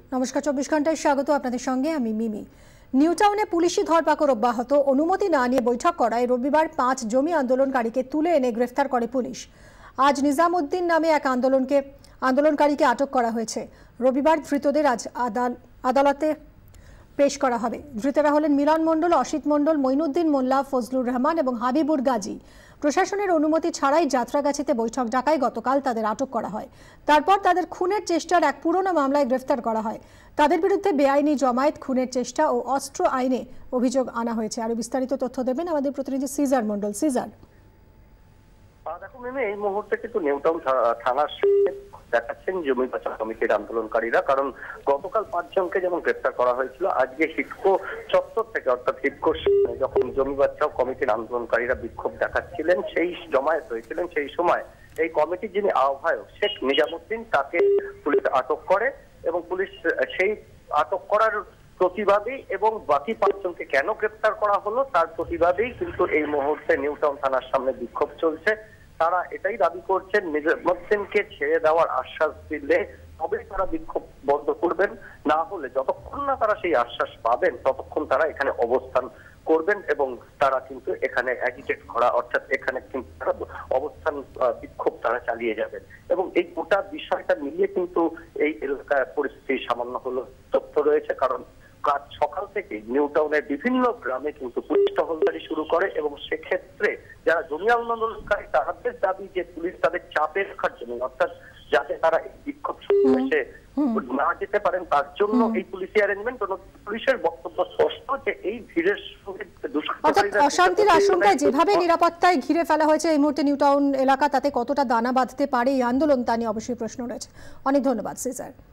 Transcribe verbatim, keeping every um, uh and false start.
নমস্কার, চব্বিশ ঘন্টায় স্বাগত। আপনাদের সঙ্গে আমি মিমি। নিউটাউনে পুলিশি ধরপাকড় অব্যাহত। অনুমতি না নিয়ে বৈঠক করায় রবিবার পাঁচ জমি আন্দোলনকারীকে তুলে এনে গ্রেফতার করে পুলিশ। আজ নিজামউদ্দিন নামে এক আন্দোলনকে আন্দোলনকারীকে আটক করা হয়েছে। রবিবার ধৃতদের আজ আদালতে পেশ করা হবে। ধৃতরা হলেন মিলন মণ্ডল, অসিত মণ্ডল, মঈনুদ্দিন মোল্লা, ফজলুর রহমান এবং হাবিবুর গাজী। প্রশাসনের অনুমতি ছাড়াই যাত্রাগাছিতে বৈঠক ডাকায় গতকাল তাদের আটক করা হয়। তারপর তাদের খুনের চেষ্টার এক পুরনো মামলায় গ্রেফতার করা হয়। তাদের বিরুদ্ধে বেআইনি জমায়েত, খুনের চেষ্টা ও অস্ত্র আইনে অভিযোগ আনা হয়েছে। আরো বিস্তারিত তথ্য দেবেন আমাদের প্রতিনিধি সিজার মণ্ডল। সিজার, দেখো মিমি, এই মুহূর্তে কিন্তু নিউটাউন থানার দেখাচ্ছেন জমি বাঁচাও কমিটির আন্দোলনকারীরা, কারণ গতকাল পাঁচজনকে যেমন গ্রেফতার করা হয়েছিল, আজকে হিডকো চত্বর থেকে অর্থাৎ হিডকো যখন জমি বাঁচাও কমিটির আন্দোলনকারীরা বিক্ষোভ দেখাচ্ছিলেন, সেই জমায়েত হয়েছিলেন, সেই সময় এই কমিটির যিনি আহ্বায়ক শেখ নিজামউদ্দিন, তাকে পুলিশ আটক করে এবং পুলিশ সেই আটক করার প্রতিবাদী এবং বাকি পাঁচজনকে কেন গ্রেফতার করা হলো তার প্রতিবাদেই কিন্তু এই মুহূর্তে নিউটাউন থানার সামনে বিক্ষোভ চলছে। তারা এটাই দাবি করছেন, নিজামউদ্দিনকে ছেড়ে দেওয়ার আশ্বাস দিলে তবেই তারা বিক্ষোভ বন্ধ করবেন, না হলে যতক্ষণ না তারা সেই আশ্বাস পাবেন ততক্ষণ তারা এখানে অবস্থান করবেন এবং তারা কিন্তু এখানে অ্যাজিটেট করা অর্থাৎ এখানে কিন্তু তারা অবস্থান বিক্ষোভ তারা চালিয়ে যাবেন। এবং এই গোটা বিষয়টা মিলিয়ে কিন্তু এই এলাকার পরিস্থিতি সামান্য হলো তথ্য রয়েছে, কারণ কাজ সকাল থেকে নিউটাউনের বিভিন্ন গ্রামে কিন্তু পুলিশ টহলদারি শুরু করে এবং সেক্ষেত্রে যারা জমি আন্দোলনকারী তাদের দাবি যে পুলিশ তাদের চাপে রাখার জন্য, অর্থাৎ যাতে তারা এই বিক্ষোভ সমাবেশে না যেতে পারেন তার জন্য এই পুলিশি অ্যারেঞ্জমেন্ট। পুলিশের বক্তব্য স্পষ্ট যে এই ভিড়ের সঙ্গে অশান্তির আশঙ্কায় যেভাবে নিরাপত্তায় ঘিরে ফেলা হয়েছে এই মুহূর্তে নিউটাউন এলাকা, তাতে কতটা দানা বাঁধতে পারে এই আন্দোলন তা নিয়ে অবশ্যই প্রশ্ন রয়েছে। অনেক ধন্যবাদ সিজার।